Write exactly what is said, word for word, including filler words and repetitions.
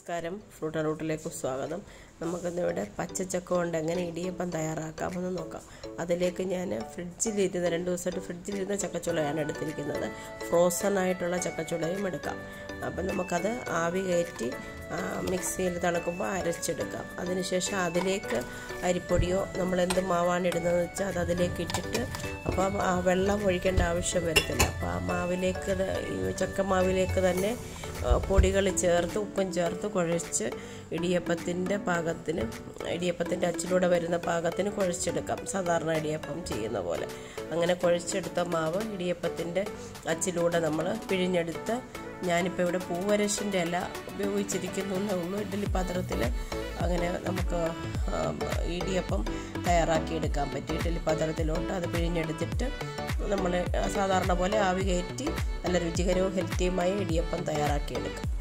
നമസ്കാരം, ഫ്രൂട്ട് റൂട്ടിലേക്ക് സ്വാഗതം. നമുക്കിന്നിവിടെ പച്ചച്ചക്ക കൊണ്ട് എങ്ങനെ ഇടിയപ്പം തയ്യാറാക്കാമെന്ന് നോക്കാം. അതിലേക്ക് ഞാൻ ഫ്രിഡ്ജിലിരുന്ന രണ്ട് ദിവസമായിട്ട് ഫ്രിഡ്ജിലിരുന്ന ചക്കച്ചുളയാണ് എടുത്തിരിക്കുന്നത്. ഫ്രോസൺ ആയിട്ടുള്ള ചക്കച്ചുളയും എടുക്കാം. അപ്പം നമുക്കത് ആവി കയറ്റി മിക്സിയിൽ തണുക്കുമ്പോൾ അരച്ചെടുക്കാം. അതിനുശേഷം അതിലേക്ക് അരിപ്പൊടിയോ നമ്മളെന്ത് മാവാണ് ഇടുന്നതെന്ന് വെച്ചാൽ അത് അതിലേക്ക് ഇട്ടിട്ട് അപ്പം ആ വെള്ളം ഒഴിക്കേണ്ട ആവശ്യം വരത്തില്ല. അപ്പോൾ ആ മാവിലേക്ക് ഈ ചക്കമാവിലേക്ക് തന്നെ പൊടികൾ ചേർത്ത് ഉപ്പും ചേർത്ത് കുഴച്ച് ഇടിയപ്പത്തിൻ്റെ പാകത്തിന് ഇടിയപ്പത്തിൻ്റെ അച്ചിലൂടെ വരുന്ന പാകത്തിന് കുഴച്ചെടുക്കാം. സാധാരണ ഇടിയപ്പം ചെയ്യുന്ന പോലെ അങ്ങനെ കുഴച്ചെടുത്ത മാവ് ഇടിയപ്പത്തിൻ്റെ അച്ചിലൂടെ നമ്മൾ പിഴിഞ്ഞെടുത്ത്, ഞാനിപ്പോൾ ഇവിടെ പൂവരശിൻ്റെ ഇല ഉപയോഗിച്ചിരിക്കുന്നു എന്നേ ഉള്ളൂ. ഇഡ്ഡലി പാത്രത്തിൽ അങ്ങനെ നമുക്ക് ഇടിയപ്പം തയ്യാറാക്കിയെടുക്കാൻ പറ്റും. ഇഡ്ഡലി പാത്രത്തിലോട്ട് അത് പിഴിഞ്ഞെടുത്തിട്ട് നമ്മൾ സാധാരണ പോലെ ആവി കയറ്റി നല്ല രുചികരവും ഹെൽത്തിയുമായ ഇടിയപ്പം തയ്യാറാക്കിയെടുക്കാം.